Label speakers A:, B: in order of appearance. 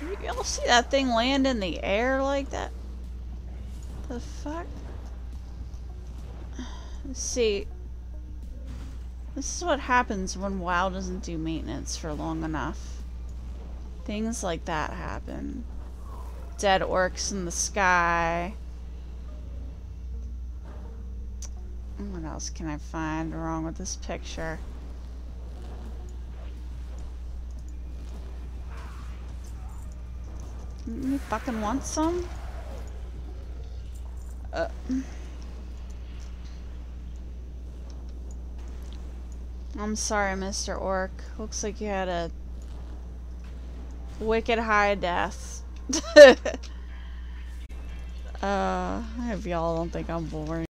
A: Y'all see that thing land in the air like that? The fuck? Let's see. This is what happens when WoW doesn't do maintenance for long enough. Things like that happen. Dead orcs in the sky. What else can I find wrong with this picture? You fucking want some? I'm sorry, Mr. Orc. Looks like you had a wicked high death. I hope y'all don't think I'm boring.